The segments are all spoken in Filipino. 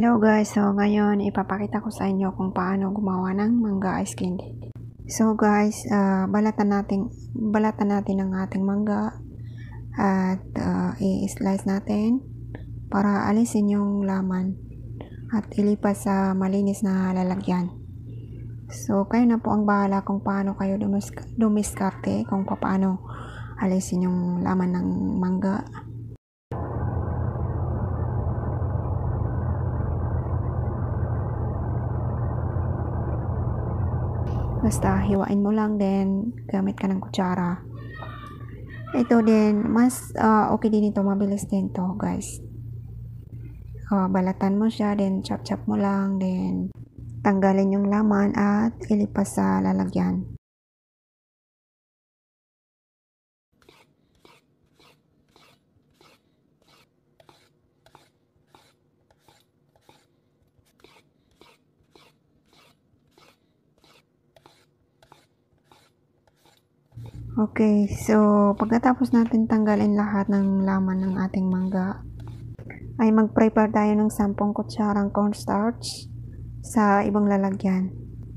Hello guys, so ngayon ipapakita ko sa inyo kung paano gumawa ng mangga ice candy. So guys, balatan natin ang ating mangga at i-slice natin para alisin yung laman at ilipat sa malinis na lalagyan. So kayo na po ang bahala kung paano kayo dumiskarte kung paano alisin yung laman ng mangga. Basta hiwain mo lang, then gamit ka ng kutsara. Ito din, mas okay din ito, mabilis din to guys. Balatan mo siya, then chop mo lang, then tanggalin yung laman at ilipas sa lalagyan. Okay, so pagkatapos natin tanggalin lahat ng laman ng ating mangga, ay mag-prepare tayo ng 10 kutsarang cornstarch sa ibang lalagyan.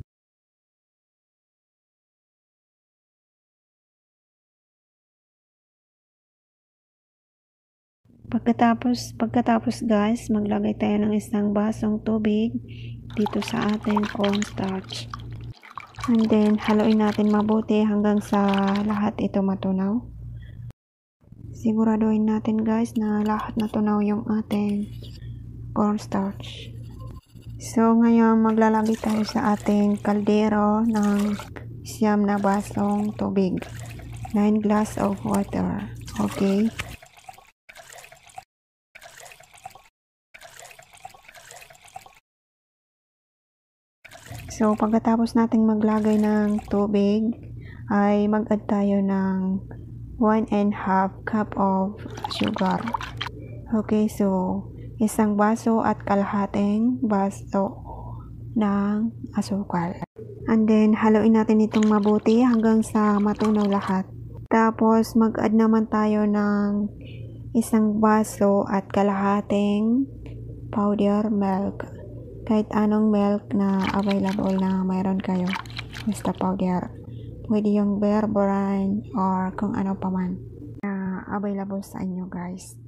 Pagkatapos guys, maglagay tayo ng 1 basong tubig dito sa ating cornstarch. And then, haluin natin mabuti hanggang sa lahat ito matunaw. Siguraduhin natin guys na lahat natunaw yung ating cornstarch. So, ngayon maglalagay tayo sa ating kaldero ng 9 na basong tubig. 9 glass of water. Okay. So, pagkatapos nating maglagay ng tubig, ay mag-add tayo ng 1.5 cup of sugar. Okay, so, 1 baso at kalahating baso ng asukal. And then, haluin natin itong mabuti hanggang sa matunaw lahat. Tapos, mag-add naman tayo ng 1 baso at kalahating powder milk. Kahit anong milk na available na mayroon kayo, basta powder. Pwede yung bear brand or kung ano pa man na available sa inyo guys.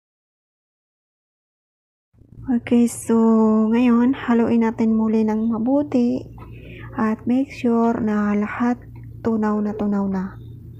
Okay, so ngayon haluin natin muli ng mabuti at make sure na lahat tunaw na.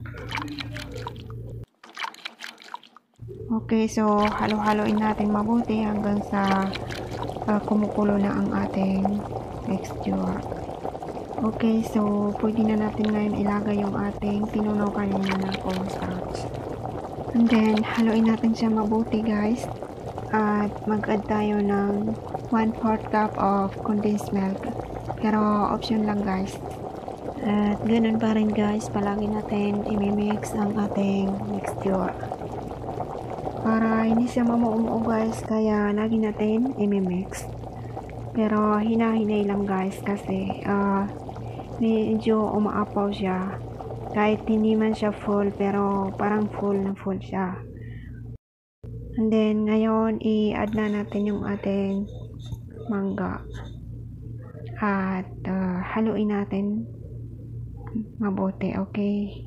Okay, so halo-haloin natin mabuti hanggang sa kumukulo na ang ating texture. Okay, so pwede na natin ngayon ilagay yung ating tinunaw kanina na cornstarch. And then, haluin natin siya mabuti guys. At mag-add tayo ng 1/4 cup of condensed milk. Pero option lang guys. At ganun pa rin guys, palagi natin i-mix ang ating mixture. Para hindi siya mamuumuo guys, kaya lagi natin i-mix. Pero hinahinay lang guys kasi medyo umaapaw siya. Kahit hindi man siya full, pero parang full na full siya. And then ngayon i-add na natin yung ating mangga. At haluin natin mabuti, okay?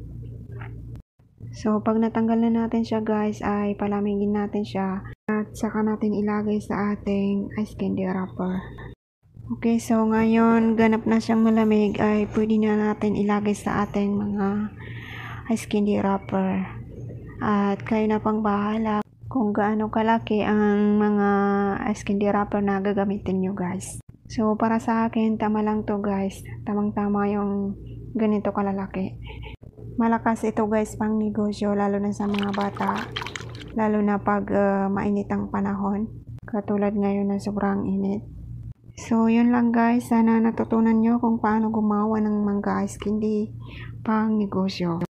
So, pag natanggal na natin siya guys, ay palamigin natin siya at saka natin ilagay sa ating ice candy wrapper. Okay, so ngayon ganap na siyang malamig, ay pwede na natin ilagay sa ating mga ice candy wrapper. At kayo na pang bahala kung gaano kalaki ang mga ice candy wrapper na gagamitin nyo guys. So, para sa akin, tama lang to guys. Tamang-tama yung ganito kalalaki. Malakas ito guys pang negosyo, lalo na sa mga bata, lalo na pag mainit ang panahon, katulad ngayon na sobrang init. So yun lang guys, sana natutunan nyo kung paano gumawa ng mangga ice candy pang negosyo.